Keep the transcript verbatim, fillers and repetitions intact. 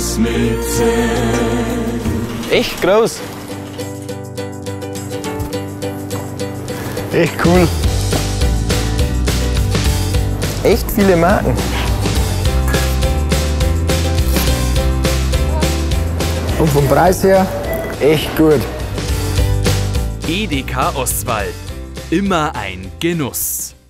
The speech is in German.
Lebensmittel. Echt groß. Echt cool. Echt viele Marken. Und vom Preis her echt gut. Edeka Ostwald. Immer ein Genuss.